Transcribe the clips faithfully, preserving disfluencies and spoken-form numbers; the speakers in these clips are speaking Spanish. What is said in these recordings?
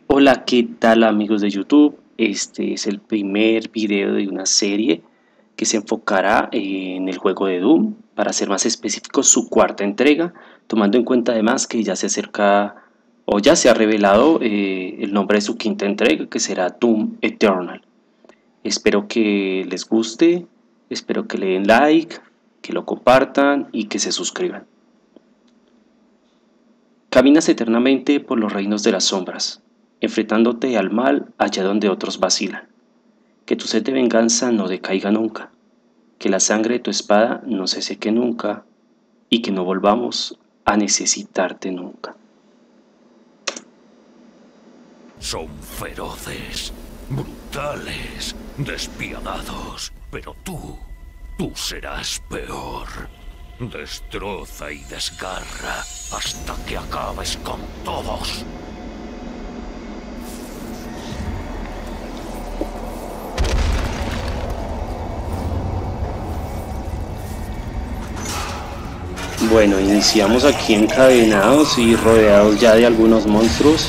Hola, ¿qué tal amigos de YouTube? Este es el primer video de una serie que se enfocará en el juego de Doom, para ser más específicos su cuarta entrega, tomando en cuenta además que ya se acerca o ya se ha revelado eh, el nombre de su quinta entrega, que será Doom Eternal. Espero que les guste, espero que le den like, que lo compartan y que se suscriban. Caminas eternamente por los reinos de las sombras, enfrentándote al mal allá donde otros vacilan. Que tu sed de venganza no decaiga nunca, que la sangre de tu espada no se seque nunca, y que no volvamos a necesitarte nunca. Son feroces, brutales, despiadados, pero tú, tú serás peor. Destroza y desgarra hasta que acabes con todos. Bueno, iniciamos aquí encadenados y rodeados ya de algunos monstruos.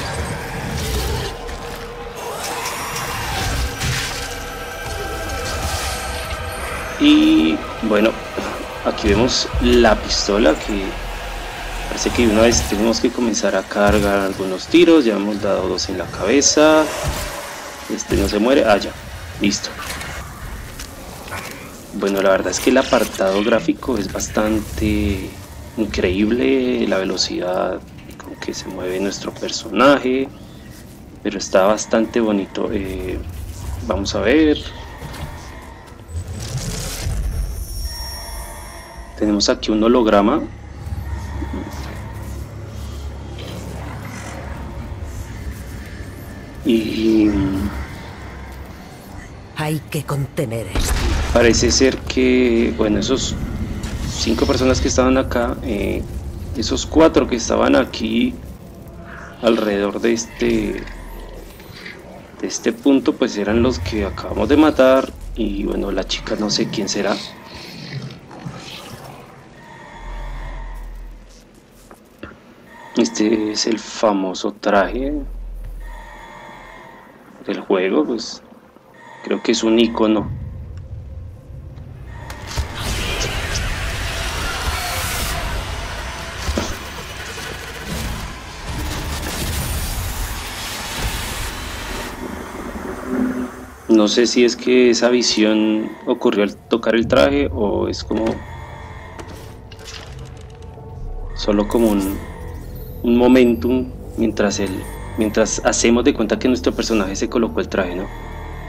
Y bueno, aquí vemos la pistola, que parece que una vez tenemos que comenzar a cargar algunos tiros. Ya hemos dado dos en la cabeza. Este no se muere. Ah, ya, listo. Bueno, la verdad es que el apartado gráfico es bastante increíble, la velocidad con que se mueve nuestro personaje, pero está bastante bonito. Eh, vamos a ver. Tenemos aquí un holograma. Y hay que contener esto. Parece ser que, bueno, esos cinco personas que estaban acá, eh, esos cuatro que estaban aquí alrededor de este de este punto, pues eran los que acabamos de matar. Y bueno, la chica no sé quién será. Este es el famoso traje del juego, pues creo que es un icono. No sé si es que esa visión ocurrió al tocar el traje o es como solo como un, un momentum mientras el mientras hacemos de cuenta que nuestro personaje se colocó el traje, ¿no?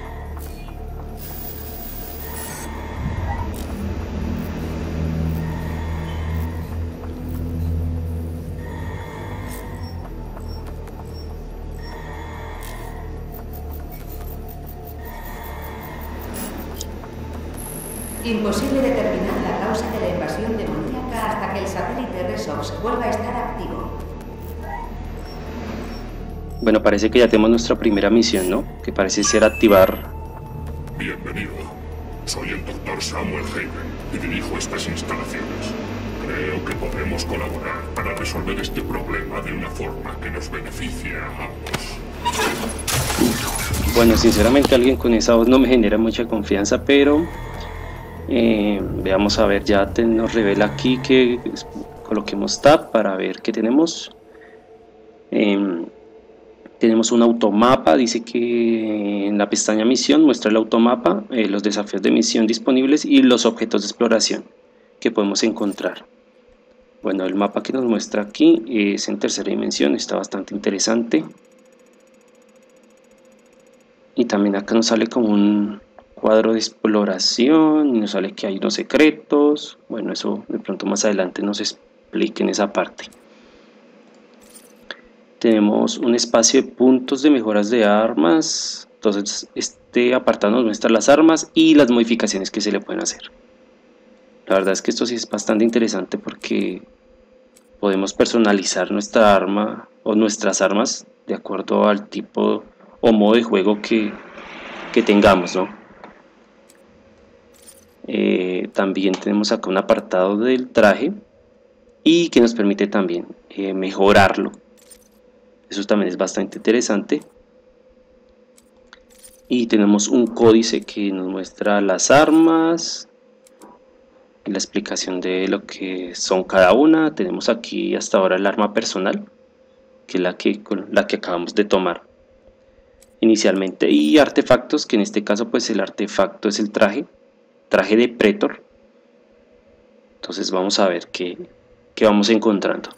Imposible determinar la causa de la invasión demoníaca hasta que el satélite Resox vuelva a estar activo. Bueno, parece que ya tenemos nuestra primera misión, ¿no? Que parece ser activar. Bienvenido. Soy el doctor Samuel Haven y dirijo estas instalaciones. Creo que podremos colaborar para resolver este problema de una forma que nos beneficie a ambos. Bueno, sinceramente alguien con esa voz no me genera mucha confianza, pero eh, veamos a ver, ya te, nos revela aquí que coloquemos tab para ver qué tenemos. Eh, tenemos un automapa, dice que en la pestaña misión muestra el automapa, eh, los desafíos de misión disponibles y los objetos de exploración que podemos encontrar. Bueno, el mapa que nos muestra aquí es en tercera dimensión, está bastante interesante. Y también acá nos sale como un cuadro de exploración y nos sale que hay unos secretos. Bueno, eso de pronto más adelante nos explique en esa parte. Tenemos un espacio de puntos de mejoras de armas. Entonces este apartado nos muestra las armas y las modificaciones que se le pueden hacer. La verdad es que esto sí es bastante interesante porque podemos personalizar nuestra arma o nuestras armas de acuerdo al tipo o modo de juego que, que tengamos, ¿no? Eh, también tenemos acá un apartado del traje y que nos permite también eh, mejorarlo. Eso también es bastante interesante. Y tenemos un códice que nos muestra las armas, la explicación de lo que son cada una. Tenemos aquí hasta ahora el arma personal, que es la que, la que acabamos de tomar inicialmente, y artefactos, que en este caso pues el artefacto es el traje, traje de Pretor. Entonces vamos a ver qué, qué vamos encontrando.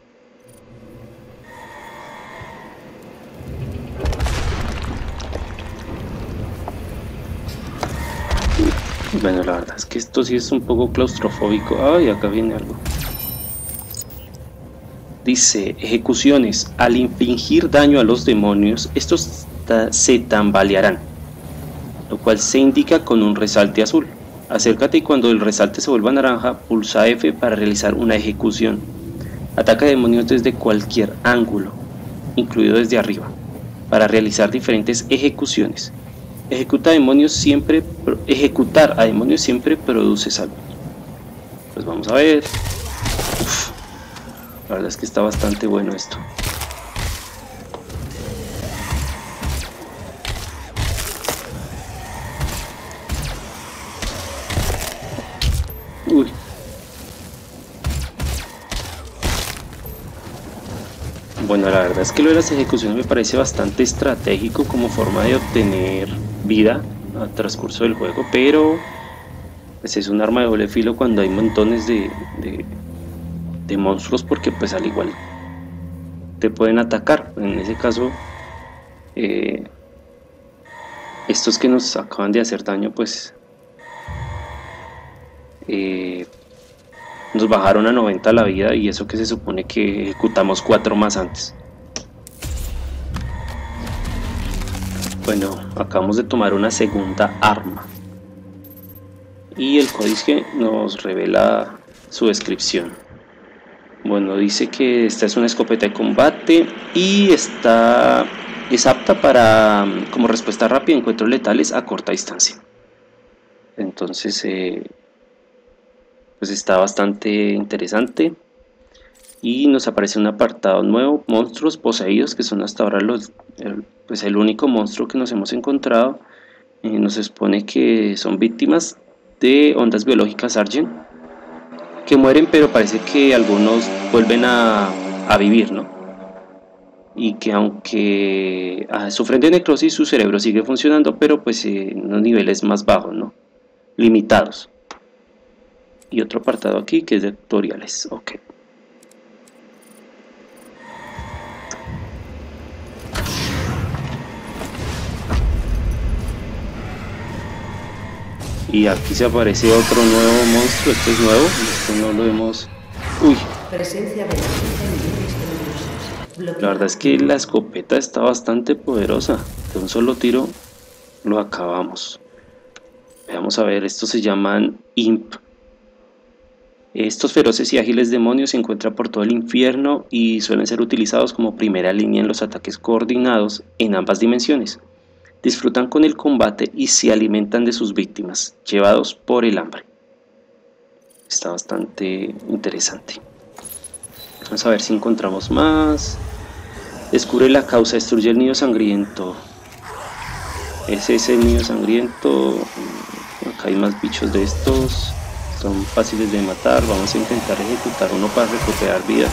Bueno, la verdad es que esto sí es un poco claustrofóbico. Ay, acá viene algo. Dice, ejecuciones. Al infligir daño a los demonios, estos se tambalearán, lo cual se indica con un resalte azul. Acércate y cuando el resalte se vuelva naranja, pulsa F para realizar una ejecución. Ataca demonios desde cualquier ángulo, incluido desde arriba, para realizar diferentes ejecuciones. Ejecuta demonios siempre, ejecutar a demonios siempre produce salud. Pues vamos a ver. Uf, la verdad es que está bastante bueno esto. Uy. Bueno, la verdad es que lo de las ejecuciones me parece bastante estratégico como forma de obtener vida al transcurso del juego, pero pues es un arma de doble filo cuando hay montones de, de, de monstruos, porque pues al igual te pueden atacar. En ese caso, eh, estos que nos acaban de hacer daño pues eh, nos bajaron a noventa la vida, y eso que se supone que ejecutamos cuatro más antes. Bueno, acabamos de tomar una segunda arma y el códice nos revela su descripción. Bueno, dice que esta es una escopeta de combate y está, es apta para, como respuesta rápida, encuentros letales a corta distancia. Entonces, eh, pues está bastante interesante. Y nos aparece un apartado nuevo, monstruos poseídos, que son hasta ahora los, el, pues el único monstruo que nos hemos encontrado. Eh, nos expone que son víctimas de ondas biológicas Argent, que mueren, pero parece que algunos vuelven a, a vivir, ¿no? Y que aunque ah, sufren de necrosis, su cerebro sigue funcionando, pero pues eh, en unos niveles más bajos, ¿no? Limitados. Y otro apartado aquí que es de tutoriales. Ok. Y aquí se aparece otro nuevo monstruo. Este es nuevo, esto no lo hemos... Uy. Presencia de la verdad es que la escopeta está bastante poderosa. De un solo tiro lo acabamos. Vamos a ver, estos se llaman Imp. Estos feroces y ágiles demonios se encuentran por todo el infierno y suelen ser utilizados como primera línea en los ataques coordinados en ambas dimensiones. Disfrutan con el combate y se alimentan de sus víctimas, llevados por el hambre. Está bastante interesante. Vamos a ver si encontramos más. Descubre la causa, destruye el nido sangriento. Ese es el nido sangriento. Acá hay más bichos de estos. Son fáciles de matar. Vamos a intentar ejecutar uno para recuperar vida.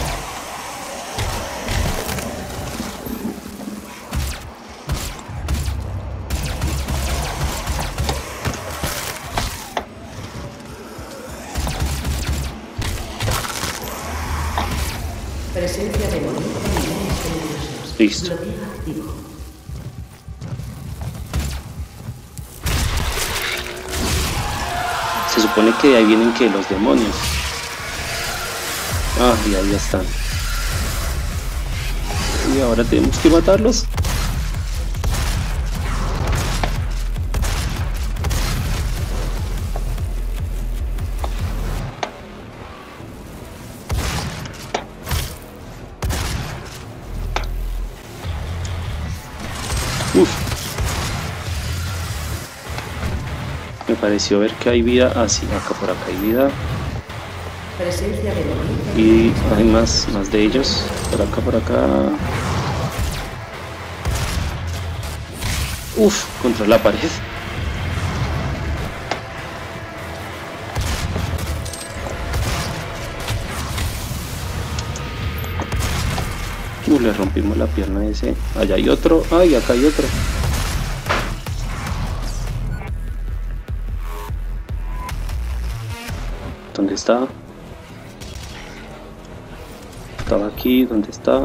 Presencia de movimiento en niveles peligrosos. Listo. Bloqueo activo. Se supone que de ahí vienen que los demonios. Ah, y ahí ya están. Y ahora tenemos que matarlos. Uf. Me pareció ver que hay vida. Ah, sí, acá por acá hay vida. Presencia de movimiento. Y hay más, más de ellos. Por acá, por acá. Uf, contra la pared. Uh, le rompimos la pierna a ese. Allá hay otro. Ay, acá hay otro. ¿Dónde está? Estaba aquí. ¿Dónde está?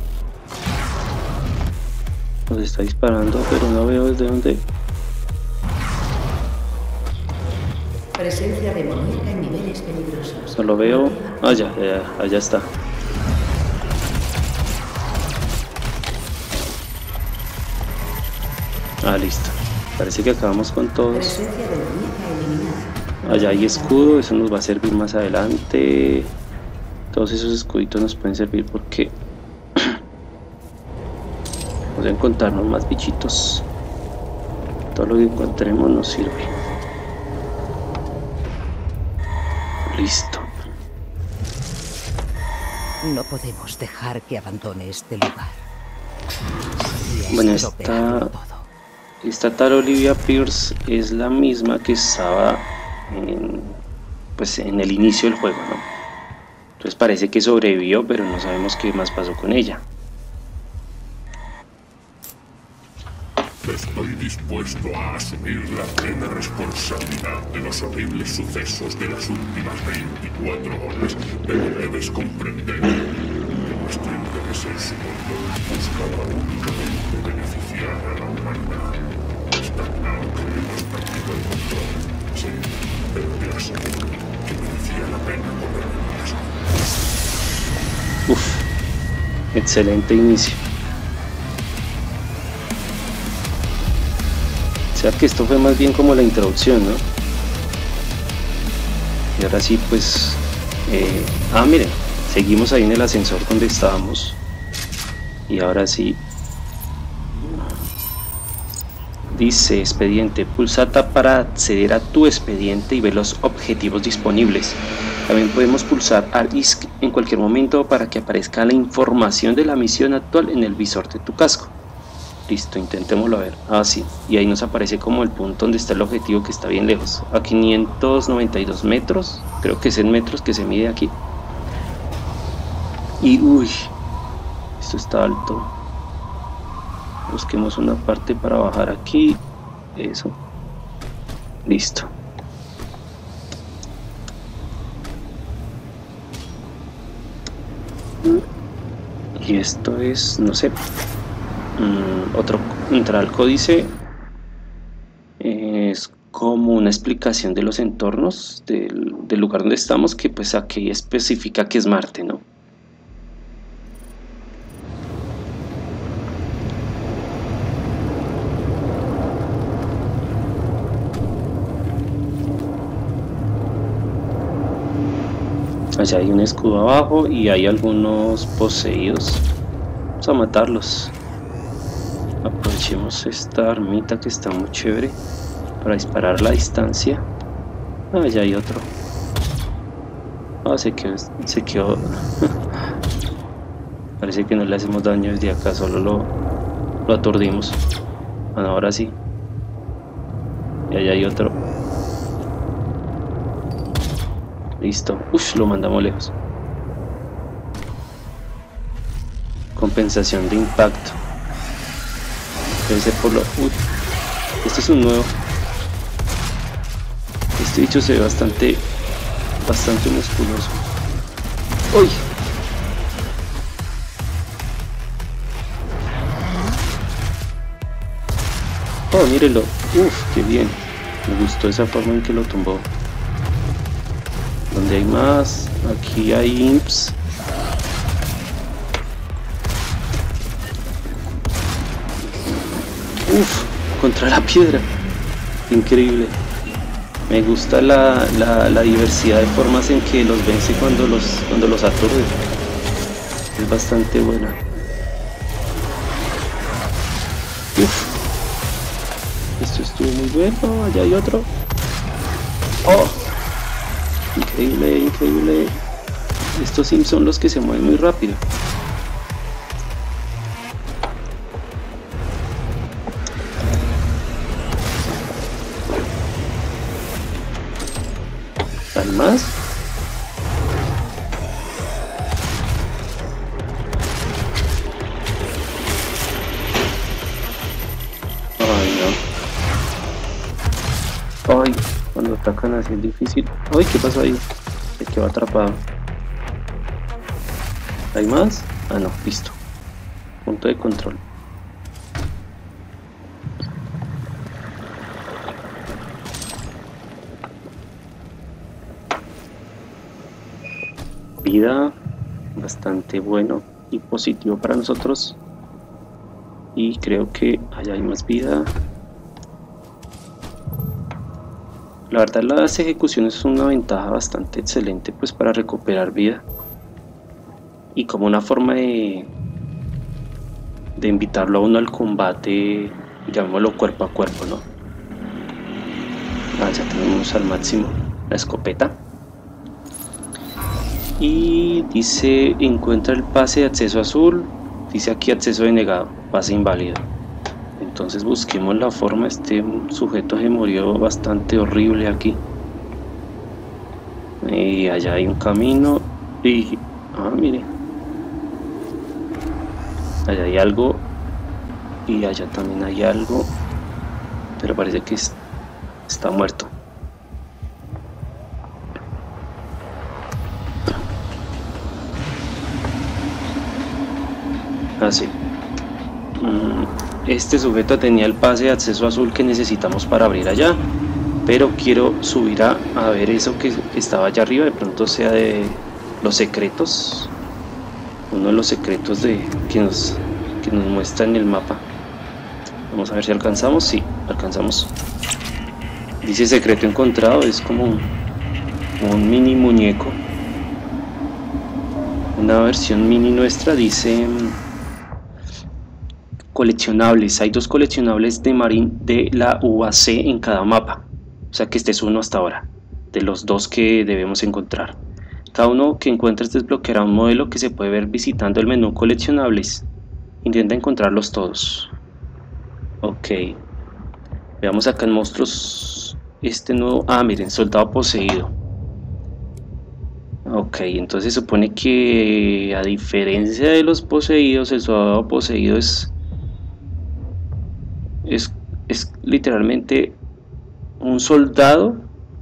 Nos está disparando, pero no veo desde dónde. Presencia demoníaca en niveles peligrosos. No lo veo. Allá, allá, allá está. Ah, listo. Parece que acabamos con todos. Presencia demoníaca eliminada. Allá hay escudo, eso nos va a servir más adelante. Todos esos escuditos nos pueden servir porque vamos a encontrarnos más bichitos. Todo lo que encontremos nos sirve. Listo. No podemos dejar que abandone este lugar. Bueno, esta, esta tal Olivia Pierce es la misma que estaba en, pues, en el inicio del juego, ¿no? Entonces parece que sobrevivió, pero no sabemos qué más pasó con ella. Estoy dispuesto a asumir la plena responsabilidad de los horribles sucesos de las últimas veinticuatro horas, pero debes comprender que nuestro interés en su mundo buscaba únicamente beneficiar a la humanidad. Está claro que hemos perdido el control, sí, pero te aseguro que merecía la pena correr el riesgo. Uf, excelente inicio. O sea que esto fue más bien como la introducción, ¿no? Y ahora sí, pues... Eh, ah, miren, seguimos ahí en el ascensor donde estábamos. Y ahora sí... Dice expediente, pulsa Tab para acceder a tu expediente y ver los objetivos disponibles. También podemos pulsar Alt I S C en cualquier momento para que aparezca la información de la misión actual en el visor de tu casco. Listo, intentémoslo a ver. Ah, sí, y ahí nos aparece como el punto donde está el objetivo, que está bien lejos, a quinientos noventa y dos metros, creo que es en metros que se mide aquí. Y uy, esto está alto. Busquemos una parte para bajar aquí. Eso. Listo. Y esto es, no sé, mm, otro, entrar al códice. Es como una explicación de los entornos del, del lugar donde estamos, que pues aquí especifica que es Marte, ¿no? Allá hay un escudo abajo y hay algunos poseídos. Vamos a matarlos. Aprovechemos esta armita que está muy chévere para disparar a la distancia. Ah, allá hay otro. Ah, se quedó, se quedó. Parece que no le hacemos daño desde acá, solo lo, lo aturdimos. Bueno, ahora sí. Y allá hay otro. Listo. Uf, lo mandamos lejos. Compensación de impacto. Debe ser por lo... Uy. Este es un nuevo. Este bicho se ve bastante... Bastante musculoso. ¡Uy! Oh, mírenlo. Uf, qué bien. Me gustó esa forma en que lo tumbó. ¿Dónde hay más? Aquí hay imps. Uf, contra la piedra. Increíble. Me gusta la, la, la diversidad de formas en que los vence cuando los, cuando los aturde. Es bastante buena. Uf. Esto estuvo muy bueno. Allá hay otro. Oh. Increíble, increíble. Estos sims son los que se mueven muy rápido. ¿Hay más? Ay, no. Ay, cuando atacan así es difícil. Ay, ¿qué pasó ahí? Se quedó atrapado. ¿Hay más? Ah, no, listo. Punto de control. Vida, bastante bueno y positivo para nosotros. Y creo que allá hay más vida. La verdad, las ejecuciones son una ventaja bastante excelente pues para recuperar vida. Y como una forma de, de invitarlo a uno al combate, llamémoslo cuerpo a cuerpo, ¿no? Ah, ya tenemos al máximo la escopeta. Y dice, encuentra el pase de acceso azul. Dice aquí acceso denegado, pase inválido. Entonces busquemos la forma. Este sujeto se murió bastante horrible aquí. Y allá hay un camino. Y... ah, mire. Allá hay algo. Y allá también hay algo. Pero parece que es, está muerto. Así. Este sujeto tenía el pase de acceso azul que necesitamos para abrir allá, pero quiero subir a, a ver eso que estaba allá arriba. De pronto sea de los secretos, uno de los secretos de que nos, que nos muestra en el mapa. Vamos a ver si alcanzamos. Sí, alcanzamos. Dice secreto encontrado. Es como un, un mini muñeco, una versión mini nuestra. Dice coleccionables. Hay dos coleccionables de Marine de la U A C en cada mapa. O sea que este es uno hasta ahora, de los dos que debemos encontrar. Cada uno que encuentres desbloqueará un modelo que se puede ver visitando el menú coleccionables. Intenta encontrarlos todos. Ok. Veamos acá en monstruos. Este nuevo... ah, miren, soldado poseído. Ok, entonces supone que a diferencia de los poseídos, el soldado poseído es... Es, es literalmente un soldado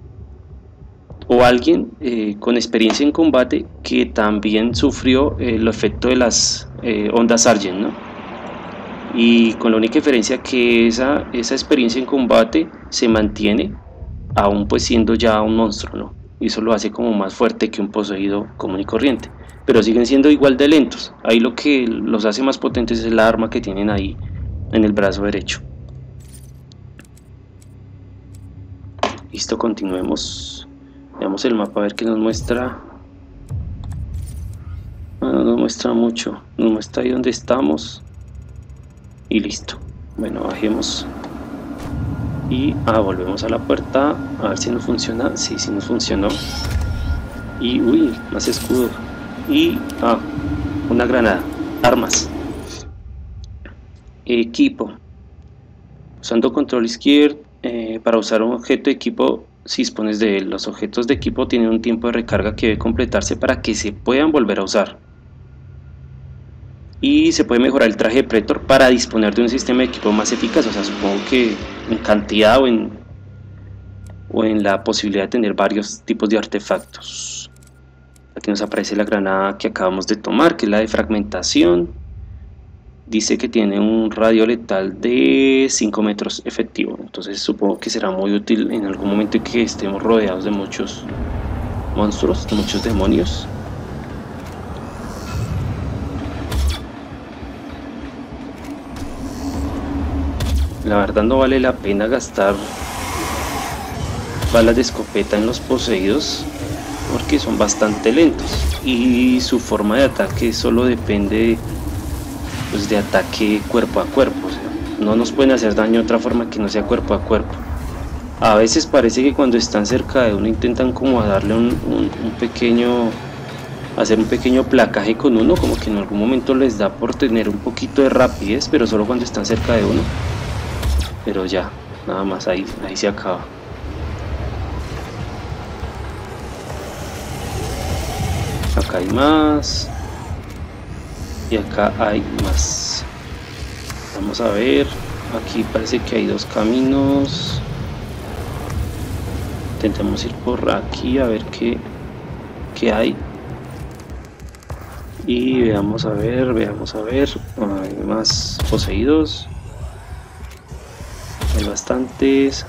o alguien eh, con experiencia en combate que también sufrió eh, el efecto de las eh, ondas Sargent, ¿no? Y con la única diferencia que esa, esa experiencia en combate se mantiene aún pues siendo ya un monstruo, ¿no? Y eso lo hace como más fuerte que un poseído común y corriente, pero siguen siendo igual de lentos. Ahí lo que los hace más potentes es la arma que tienen ahí en el brazo derecho. Listo, continuemos. Veamos el mapa a ver qué nos muestra. Ah, no nos muestra mucho, nos muestra ahí donde estamos. Y listo. Bueno, bajemos. Y ah, volvemos a la puerta. A ver si nos funciona. Sí, sí nos funcionó. Y uy, más escudos. Y ah, una granada. Armas. Equipo. Usando control izquierdo. Eh, para usar un objeto de equipo, si dispones de él, los objetos de equipo tienen un tiempo de recarga que debe completarse para que se puedan volver a usar. Y se puede mejorar el traje de Pretor para disponer de un sistema de equipo más eficaz. O sea, supongo que en cantidad o en, o en la posibilidad de tener varios tipos de artefactos. Aquí nos aparece la granada que acabamos de tomar, que es la de fragmentación. Dice que tiene un radio letal de cinco metros efectivo. Entonces supongo que será muy útil en algún momento en que estemos rodeados de muchos monstruos, de muchos demonios. La verdad no vale la pena gastar balas de escopeta en los poseídos porque son bastante lentos y su forma de ataque solo depende pues de ataque cuerpo a cuerpo. O sea, no nos pueden hacer daño de otra forma que no sea cuerpo a cuerpo. A veces parece que cuando están cerca de uno intentan como a darle un, un, un pequeño, hacer un pequeño placaje con uno, como que en algún momento les da por tener un poquito de rapidez, pero solo cuando están cerca de uno. Pero ya, nada más, ahí, ahí se acaba. Acá hay más. Y acá hay más. Vamos a ver. Aquí parece que hay dos caminos. Intentemos ir por aquí a ver qué, qué hay. Y veamos a ver, veamos a ver. Hay más poseídos. Hay bastantes.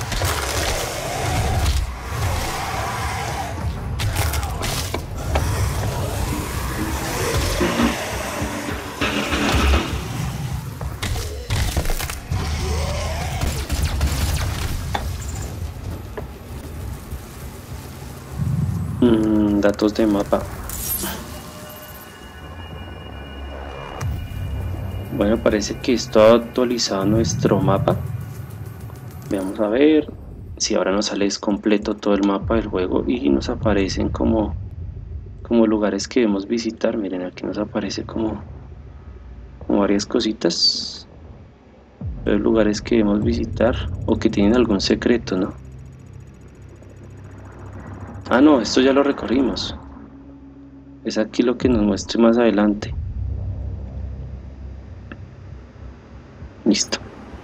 Mm, datos de mapa. Bueno, parece que esto ha actualizado nuestro mapa. Veamos a ver si ahora nos sale completo todo el mapa del juego y nos aparecen como, como lugares que debemos visitar. Miren, aquí nos aparece como, como varias cositas. Los lugares que debemos visitar o que tienen algún secreto, ¿no? Ah, no, esto ya lo recorrimos. Es aquí lo que nos muestre más adelante. Listo.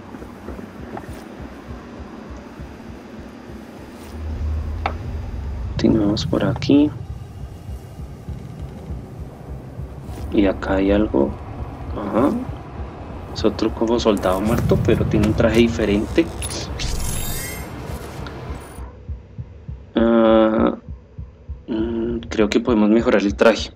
Continuamos por aquí. Y acá hay algo. Ajá. Es otro como soldado muerto, pero tiene un traje diferente. Uh, mm, creo que podemos mejorar el traje.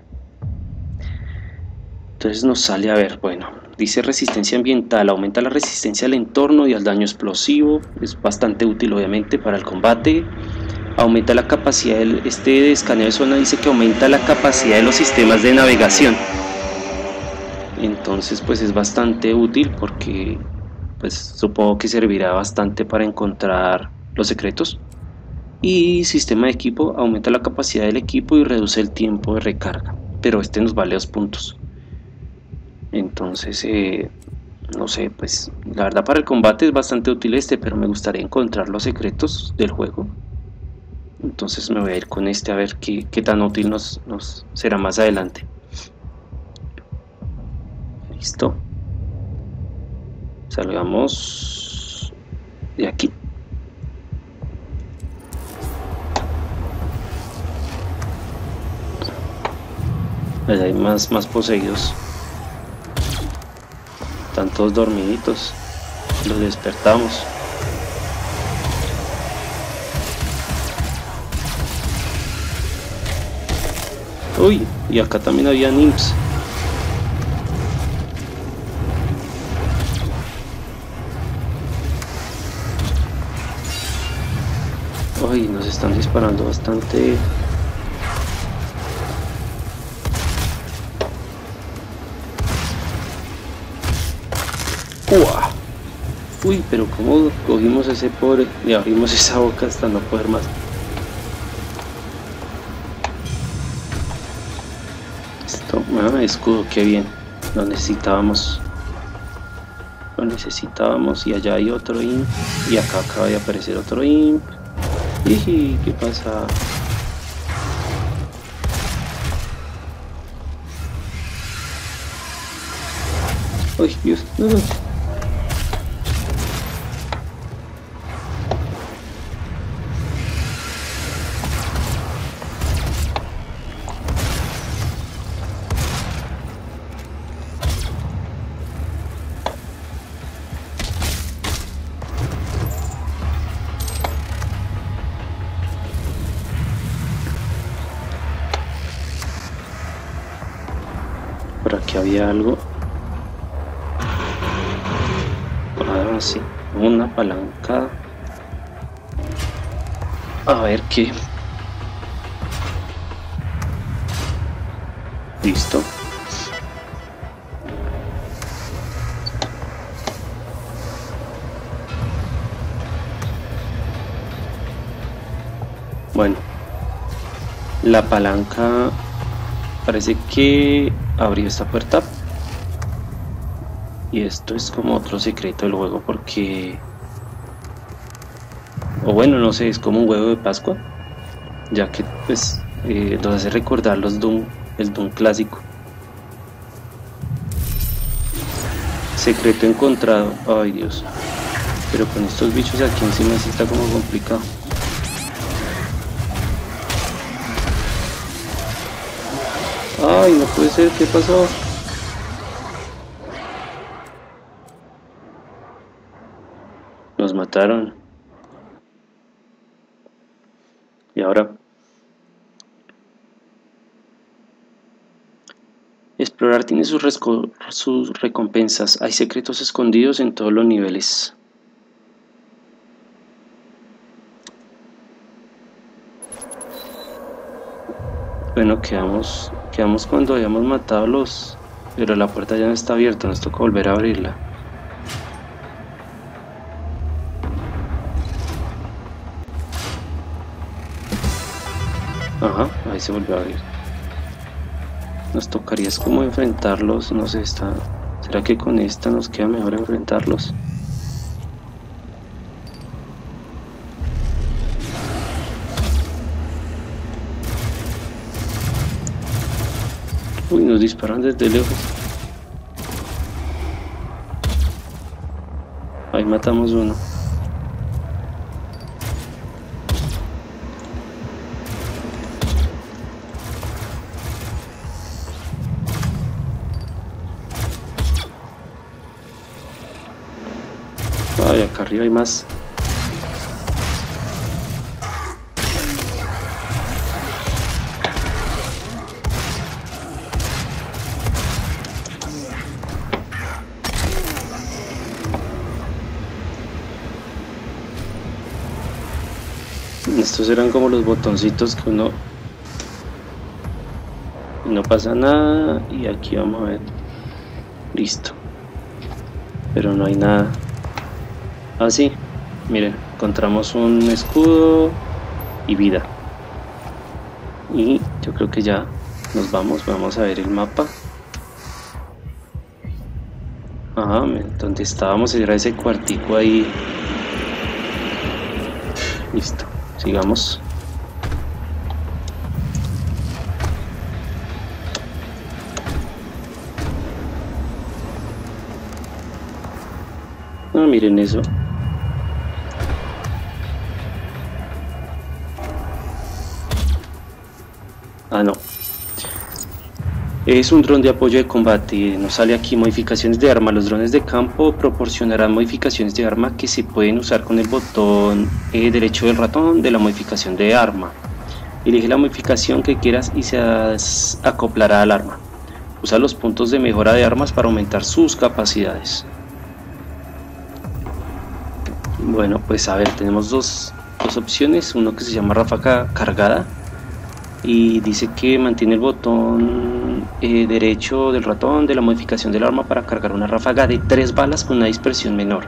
Entonces nos sale, a ver, bueno, dice resistencia ambiental, aumenta la resistencia al entorno y al daño explosivo, es bastante útil obviamente para el combate. Aumenta la capacidad, del, este de escaneo de zona dice que aumenta la capacidad de los sistemas de navegación. Entonces pues es bastante útil porque pues supongo que servirá bastante para encontrar los secretos. Y sistema de equipo, aumenta la capacidad del equipo y reduce el tiempo de recarga, pero este nos vale dos puntos. Entonces, eh, no sé, pues la verdad para el combate es bastante útil este, pero me gustaría encontrar los secretos del juego. Entonces me voy a ir con este a ver qué, qué tan útil nos, nos será más adelante. Listo. Salgamos de aquí. Allá hay más, más poseídos. Están todos dormiditos. Los despertamos. Uy, y acá también había nimps. Uy, nos están disparando bastante. ¡Uah! Uy, pero como cogimos ese pobre y abrimos esa boca hasta no poder más. Esto, ah, escudo, qué bien. Lo necesitábamos. Lo necesitábamos y allá hay otro imp. Y acá acaba de aparecer otro imp. Y ¿qué pasa? Uy, Dios, no, no. Por aquí había algo. Ah, sí, una palanca. A ver qué. Listo. Bueno, la palanca parece que abrió esta puerta. Y esto es como otro secreto del juego porque... O bueno, no sé, es como un huevo de Pascua. Ya que pues eh, nos hace recordar los Doom, el Doom clásico. Secreto encontrado. Ay, Dios. Pero con estos bichos aquí encima sí está como complicado. Ay, no puede ser, ¿qué pasó? Nos mataron. Y ahora explorar tiene sus, sus recompensas. Hay secretos escondidos en todos los niveles. Bueno, quedamos, quedamos cuando habíamos matado a los... Pero la puerta ya no está abierta, nos toca volver a abrirla. Ajá, ahí se volvió a abrir. Nos tocaría es como enfrentarlos, no sé, está... ¿Será que con esta nos queda mejor enfrentarlos? Uy, nos disparan desde lejos. Ahí matamos uno. Ay, acá arriba hay más. Estos eran como los botoncitos que uno... Y no pasa nada. Y aquí vamos a ver. Listo. Pero no hay nada. Ah, sí. Miren, encontramos un escudo y vida. Y yo creo que ya nos vamos. Vamos a ver el mapa. Ajá, donde estábamos era ese cuartico ahí. Listo. Sigamos. Ah, miren eso. Ah, no. Es un dron de apoyo de combate. Nos sale aquí modificaciones de arma. Los drones de campo proporcionarán modificaciones de arma que se pueden usar con el botón eh, derecho del ratón de la modificación de arma. Elige la modificación que quieras y se acoplará al arma. Usa los puntos de mejora de armas para aumentar sus capacidades. Bueno, pues a ver, tenemos dos, dos opciones. Uno que se llama ráfaga cargada. Y dice que mantiene el botón eh, derecho del ratón de la modificación del arma para cargar una ráfaga de tres balas con una dispersión menor.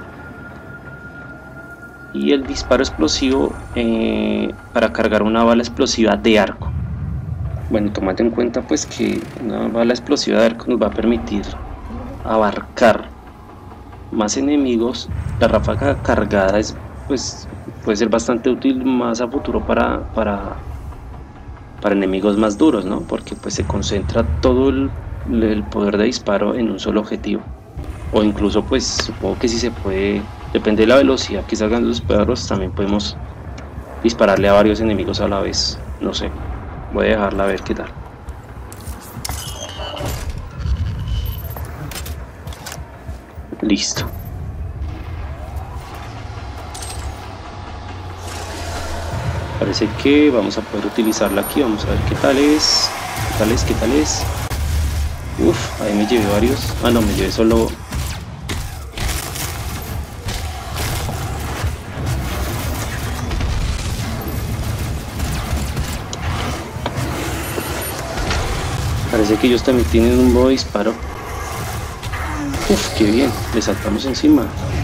Y el disparo explosivo eh, para cargar una bala explosiva de arco. Bueno, tomad en cuenta pues que una bala explosiva de arco nos va a permitir abarcar más enemigos. La ráfaga cargada es, pues, puede ser bastante útil más a futuro para... para para enemigos más duros, ¿no? Porque pues se concentra todo el, el poder de disparo en un solo objetivo. O incluso pues supongo que si se puede, depende de la velocidad que salgan los perros, también podemos dispararle a varios enemigos a la vez. No sé, voy a dejarla a ver qué tal. Listo. Parece que vamos a poder utilizarla aquí. Vamos a ver qué tal es. ¿Qué tal es? ¿Qué tal es? Uf, ahí me llevé varios. Ah, no, me llevé solo... Parece que ellos también tienen un modo de disparo. Uf, qué bien. Le saltamos encima.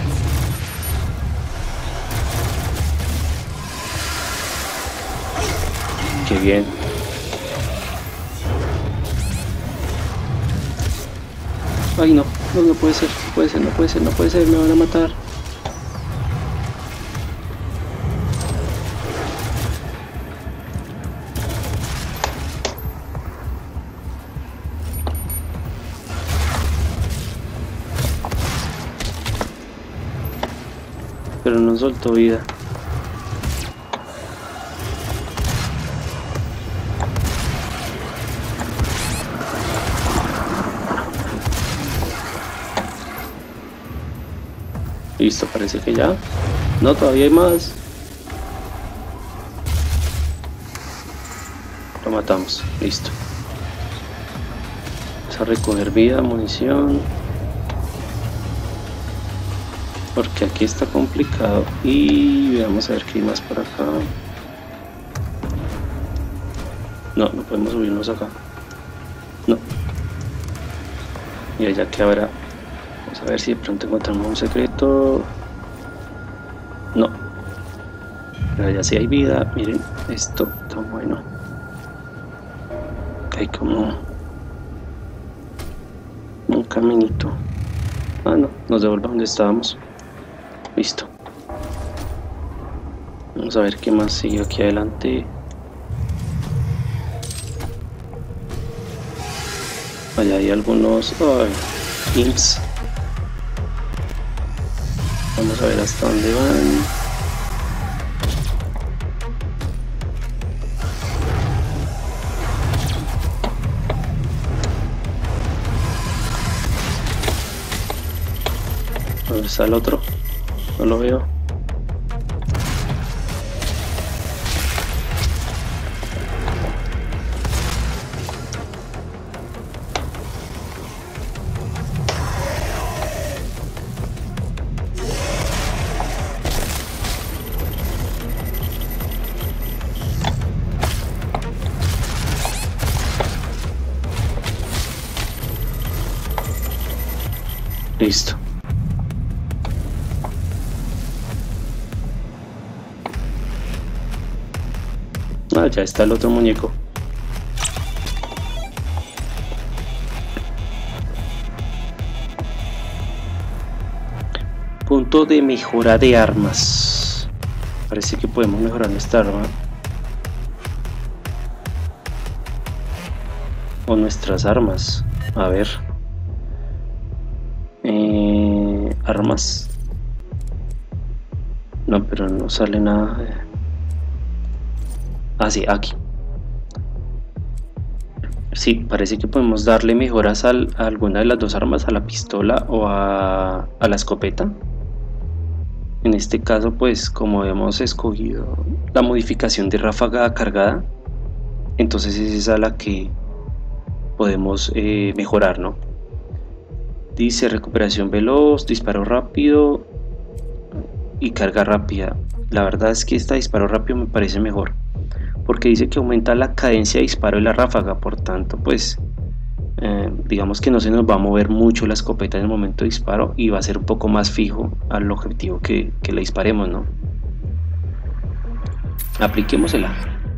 Qué bien. Ay, no, no, no puede ser, no puede ser, no puede ser, no puede ser, me van a matar. pero no soltó vida. Listo, parece que ya. No, todavía hay más. Lo matamos, listo. Vamos a recoger vida, munición. Porque aquí está complicado. Y veamos a ver qué hay más por acá. No, no podemos subirnos acá. No. Y allá que habrá. Vamos a ver si de pronto encontramos un secreto. No. Pero allá sí hay vida. Miren, esto está bueno. Hay como un caminito. Ah, no, nos devuelve donde estábamos. Listo. Vamos a ver qué más sigue aquí adelante. Allá hay algunos ay, imps. Vamos a ver hasta dónde van. ¿Dónde está el otro? No lo veo. Listo. Ah, ya está el otro muñeco. Punto de mejora de armas. Parece que podemos mejorar nuestra arma. O nuestras armas. A ver. Eh, armas. No, pero no sale nada. Ah, sí, aquí. Sí, parece que podemos darle mejoras al, a alguna de las dos armas, a la pistola o a, a la escopeta. En este caso, pues como hemos escogido la modificación de ráfaga cargada, entonces es esa la que podemos eh, mejorar, ¿no? Dice recuperación veloz, disparo rápido y carga rápida. La verdad es que esta disparo rápido me parece mejor, porque dice que aumenta la cadencia de disparo y la ráfaga, por tanto pues eh, digamos que no se nos va a mover mucho la escopeta en el momento de disparo y va a ser un poco más fijo al objetivo que, que le disparemos, ¿no? Apliquémosela.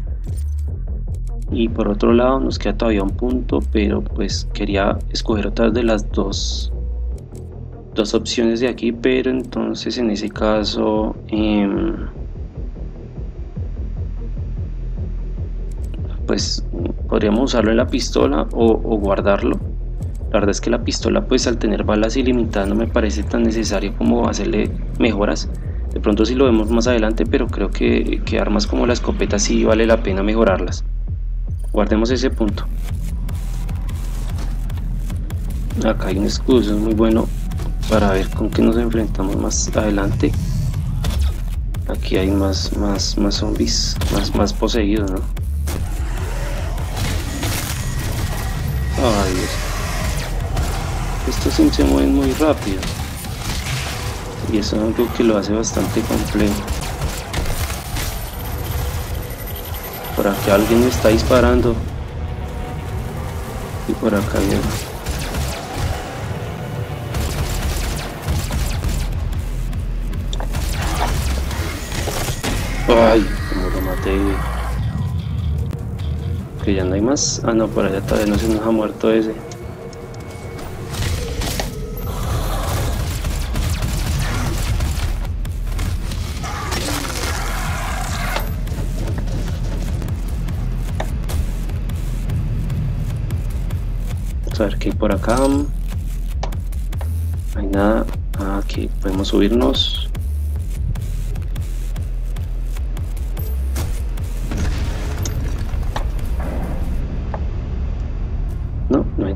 Y por otro lado nos queda todavía un punto, pero pues quería escoger otra de las dos dos opciones de aquí, pero entonces en ese caso eh, pues podríamos usarlo en la pistola o, o guardarlo. La verdad es que la pistola, pues al tener balas ilimitadas, no me parece tan necesario como hacerle mejoras. De pronto sí lo vemos más adelante, pero creo que, que armas como la escopeta sí vale la pena mejorarlas. Guardemos ese punto. Acá hay un escudo, eso es muy bueno para ver con qué nos enfrentamos más adelante. Aquí hay más, más, más zombies, más, más poseídos, ¿no? Ay, Dios. Estos sims se mueven muy rápido y eso es algo que lo hace bastante complejo. Por acá alguien me está disparando y por acá viene. Ay, como lo maté. Que ya no hay más. Ah, no, por allá todavía no se nos ha muerto ese. Vamos a ver qué hay por acá. No hay nada. Ah, aquí podemos subirnos.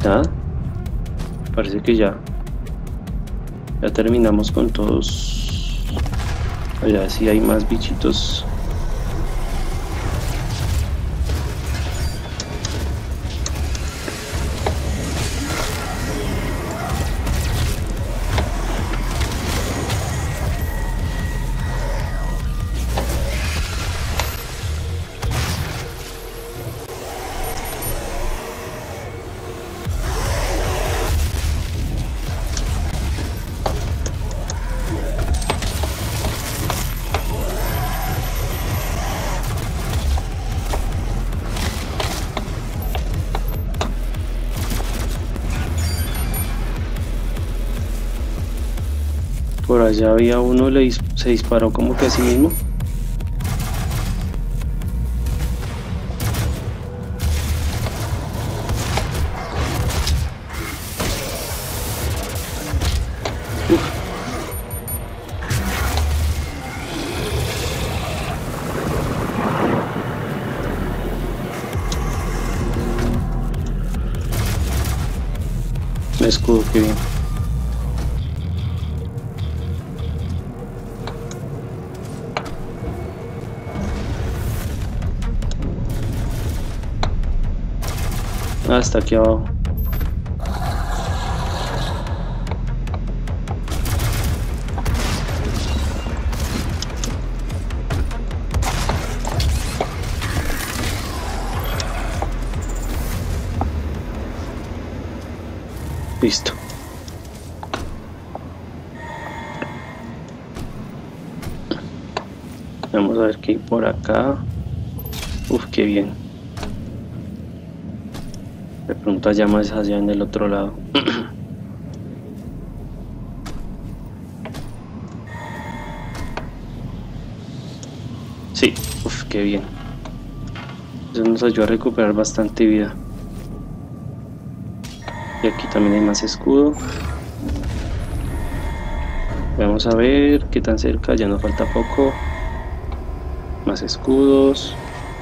nada, parece que ya ya terminamos con todos. Allá sí hay más bichitos. Por allá había uno, le dis se disparó como que a sí mismo. Uf. Me escudo, qué bien. Hasta aquí abajo. Listo. Vamos a ver qué hay por acá. Uf, qué bien. De pronto allá más allá en el otro lado. Sí, uff, qué bien. Eso nos ayuda a recuperar bastante vida. Y aquí también hay más escudo. Vamos a ver qué tan cerca, ya nos falta poco. Más escudos.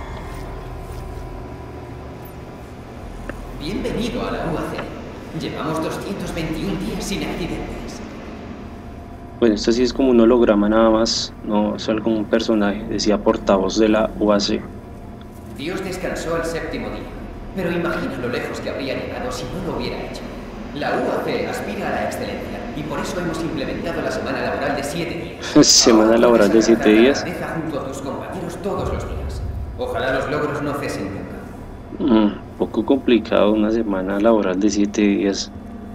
Bienvenido a la U A C. Llevamos doscientos veintiún días sin accidentes. Bueno, esto sí es como un holograma nada más, no es algo un personaje, decía portavoz de la U A C. Dios descansó el séptimo día, pero imagina lo lejos que habría llegado si no lo hubiera hecho. La U A C aspira a la excelencia y por eso hemos implementado la semana laboral de siete días. Semana laboral de siete días. Deja junto a tus compañeros todos los días. Ojalá los logros no cesen nunca. Mm. Poco complicado una semana laboral de siete días.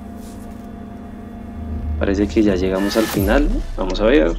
Parece que ya llegamos al final. Vamos a ver.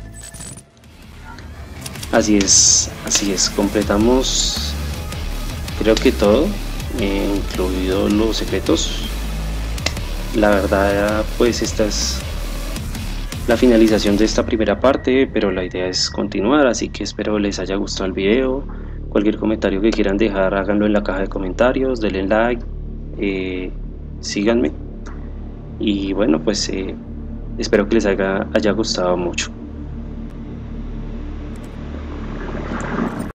Así es, así es. Completamos, creo que todo, eh, incluido los secretos. La verdad, pues esta es la finalización de esta primera parte, pero la idea es continuar, así que espero les haya gustado el video. Cualquier comentario que quieran dejar, háganlo en la caja de comentarios, denle like, eh, síganme y bueno, pues eh, espero que les haya, haya gustado mucho.